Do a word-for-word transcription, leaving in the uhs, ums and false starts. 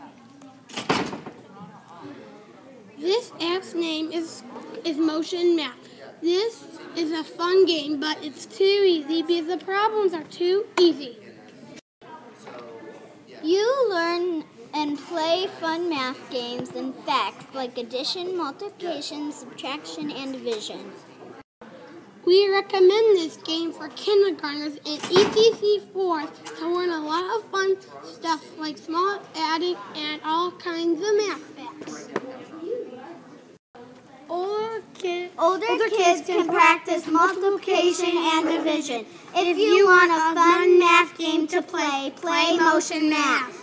This app's name is, is Motion Math. This is a fun game, but it's too easy because the problems are too easy. You learn and play fun math games and facts like addition, multiplication, subtraction, and division. We recommend this game for kindergartners and E C C fours to learn a lot of fun stuff like small adding and all kinds of math facts. Older, kid, Older, older kids can practice multiplication and division. If you want a fun math game to play, play Motion Math.